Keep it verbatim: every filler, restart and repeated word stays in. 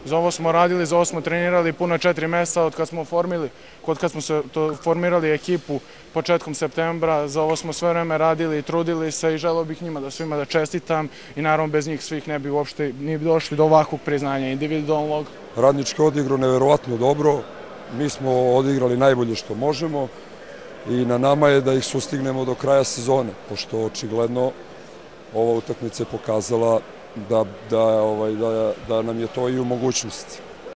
Za ovo smo radili, za ovo smo trenirali puno četiri meseca od kad smo formili, od kad smo se to formirali ekipu početkom septembra. Za ovo smo sve vreme radili i trudili se i želeo bih njima da svima da čestitam i naravno bez njih svih ne bi uopšte ni došli do ovakvog priznanja individualnog. Radnički odigrao neverovatno dobro, mi smo odigrali najbolje što možemo i na nama je da ih sustignemo do kraja sezone, pošto očigledno ova utakmica je pokazala da, da, ovaj, da, da nam je to i u mogućnosti.